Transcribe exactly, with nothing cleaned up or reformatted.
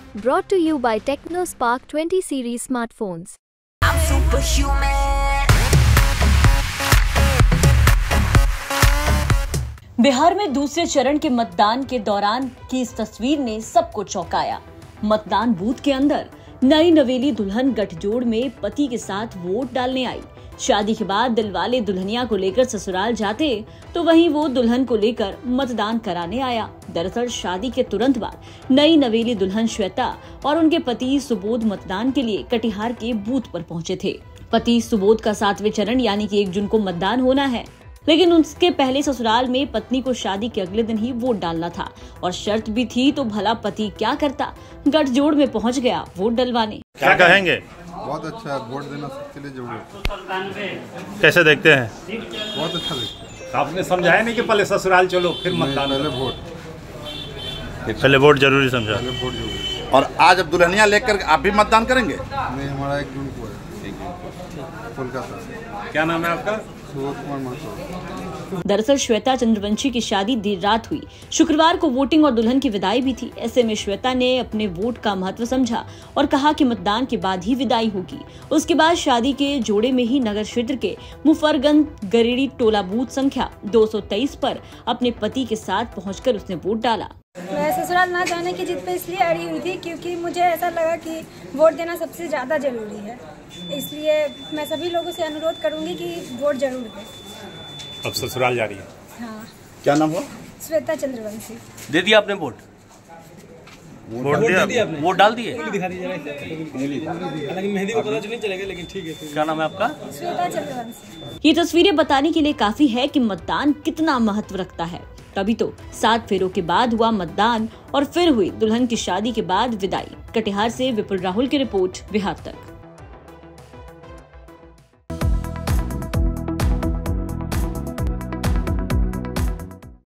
Brought to you by TechnoSpark twenty series smartphones. I'm superhuman. Bihar में दूसरे चरण के मतदान के दौरान की इस तस्वीर ने सबको चौंकाया। मतदान बूथ के अंदर नई नवेली दुल्हन गठजोड़ में पति के साथ वोट डालने आई। शादी के बाद दिलवाले दुल्हनिया को लेकर ससुराल जाते तो वहीं वो दुल्हन को लेकर मतदान कराने आया। दरअसल शादी के तुरंत बाद नई नवेली दुल्हन श्वेता और उनके पति सुबोध मतदान के लिए कटिहार के बूथ पर पहुंचे थे। पति सुबोध का सातवें चरण यानी कि एक जून को मतदान होना है, लेकिन उसके पहले ससुराल में पत्नी को शादी के अगले दिन ही वोट डालना था और शर्त भी थी, तो भला पति क्या करता, गठजोड़ में पहुंच गया वोट डलवाने। क्या कहेंगे? बहुत अच्छा है, वोट देना सबके लिए जरूरी है। कैसे देखते हैं? बहुत अच्छा देखते हैं। आपने समझाया नहीं कि पहले ससुराल चलो फिर मतदान? पहले वोट पहले वोट जरूरी समझा। पहले वोट जरूरी। और आज अब दुल्हनिया लेकर आप भी मतदान करेंगे? नहीं, हमारा एक जून को है, कोलकाता। क्या नाम है आपका? सुबोध कुमार महतो। दरअसल श्वेता चंद्रवंशी की शादी देर रात हुई। शुक्रवार को वोटिंग और दुल्हन की विदाई भी थी। ऐसे में श्वेता ने अपने वोट का महत्व समझा और कहा कि मतदान के बाद ही विदाई होगी। उसके बाद शादी के जोड़े में ही नगर क्षेत्र के मुफरगंज गरीड़ी टोला बूथ संख्या दो सौ तेईस पर अपने पति के साथ पहुंचकर उसने वोट डाला। मैं ससुराल ना जाने की जिद पे इसलिए अड़ी हुई थी क्योंकि मुझे ऐसा लगा कि वोट देना सबसे ज़्यादा जरूरी है। इसलिए मैं सभी लोगों से अनुरोध करूंगी कि वोट जरूर दें। अब ससुराल जा रही है? हाँ। क्या नाम हुआ? श्वेता चंद्रवंशी। दे दिया आपने वोट? वोट दिया? वोट डाल दिए? मेहंदी को पता नहीं चलेगा, लेकिन ठीक है। क्या नाम है आपका? श्वेता चंद्रवंशी। ये तस्वीरें बताने के लिए काफी है कि मतदान कितना महत्व रखता है। तभी तो सात फेरों के बाद हुआ मतदान और फिर हुई दुल्हन की शादी के बाद विदाई। कटिहार से विपुल राहुल की रिपोर्ट, बिहार तक।